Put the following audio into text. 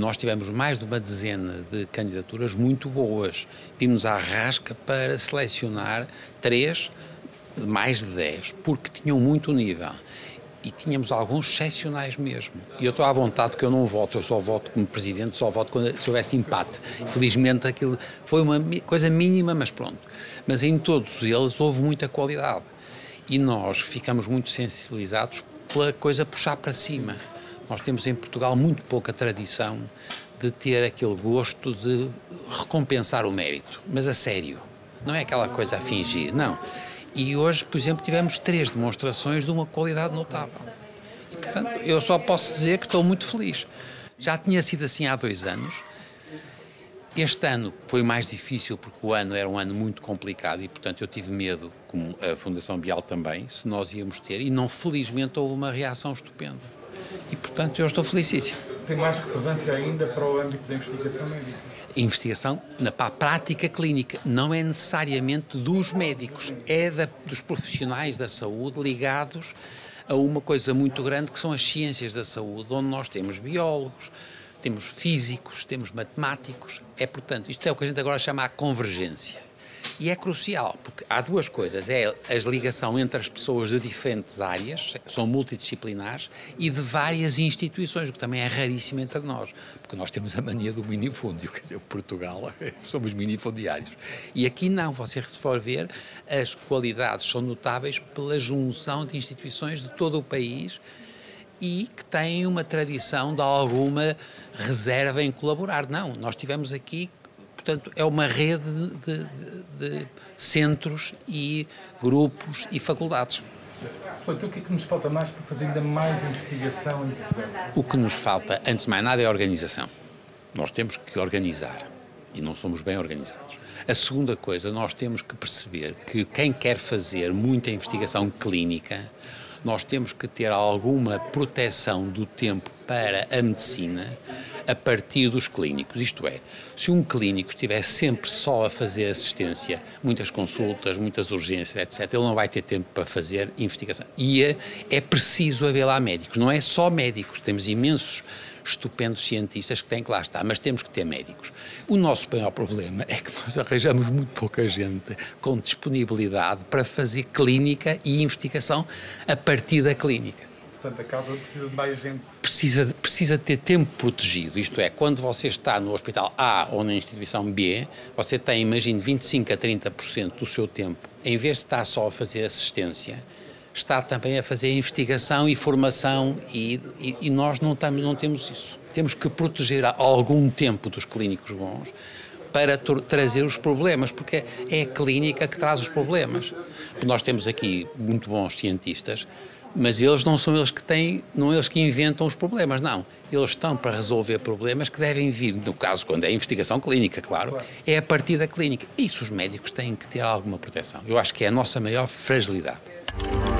nós tivemos mais de uma dezena de candidaturas muito boas. Vimos à rasca para selecionar 3 de mais de 10, porque tinham muito nível. E tínhamos alguns excepcionais mesmo. E eu estou à vontade porque eu não voto, eu só voto como presidente, só voto se houvesse empate. Felizmente aquilo foi uma coisa mínima, mas pronto. Mas em todos eles houve muita qualidade. E nós ficamos muito sensibilizados pela coisa puxar para cima. Nós temos em Portugal muito pouca tradição de ter aquele gosto de recompensar o mérito, mas a sério. Não é aquela coisa a fingir, não. E hoje, por exemplo, tivemos 3 demonstrações de uma qualidade notável. E, portanto, eu só posso dizer que estou muito feliz. Já tinha sido assim há 2 anos. Este ano foi mais difícil porque o ano era um ano muito complicado e, portanto, eu tive medo, como a Fundação Bial também, se nós íamos ter. E não, felizmente, houve uma reação estupenda. E, portanto, eu estou felicíssimo. Tem mais relevância ainda para o âmbito da investigação médica? Investigação para a prática clínica, não é necessariamente dos médicos, é dos profissionais da saúde ligados a uma coisa muito grande que são as ciências da saúde, onde nós temos biólogos, temos físicos, temos matemáticos. Portanto, isto é o que a gente agora chama a convergência. E é crucial, porque há 2 coisas, é a ligação entre as pessoas de diferentes áreas, são multidisciplinares, e de várias instituições, o que também é raríssimo entre nós, porque nós temos a mania do minifúndio, quer dizer, Portugal, somos minifundiários. E aqui não, se for ver, as qualidades são notáveis pela junção de instituições de todo o país e que têm uma tradição de alguma reserva em colaborar. Não, nós tivemos aqui. Portanto, é uma rede de centros e grupos e faculdades. Então, o que é que nos falta mais para fazer ainda mais investigação em Portugal? O que nos falta, antes de mais nada, é a organização. Nós temos que organizar e não somos bem organizados. A segunda coisa, nós temos que perceber que quem quer fazer muita investigação clínica, nós temos que ter alguma proteção do tempo para a medicina a partir dos clínicos. Isto é, se um clínico estiver sempre só a fazer assistência, muitas consultas, muitas urgências, etc., ele não vai ter tempo para fazer investigação. E é preciso haver lá médicos, não é só médicos, temos imensos estupendos cientistas que têm que lá estar, mas temos que ter médicos. O nosso maior problema é que nós arranjamos muito pouca gente com disponibilidade para fazer clínica e investigação a partir da clínica. Portanto, a causa precisa de mais gente. Precisa ter tempo protegido, isto é, quando você está no hospital A ou na instituição B, você tem, imagine, 25% a 30% do seu tempo, em vez de estar só a fazer assistência, está também a fazer investigação e formação e nós não temos isso. Temos que proteger algum tempo dos clínicos bons para trazer os problemas, porque é a clínica que traz os problemas. Porque nós temos aqui muito bons cientistas, mas eles não são eles que têm, não eles que inventam os problemas, não. Eles estão para resolver problemas que devem vir, no caso, quando é investigação clínica, claro, é a partir da clínica. Isso os médicos têm que ter alguma proteção. Eu acho que é a nossa maior fragilidade.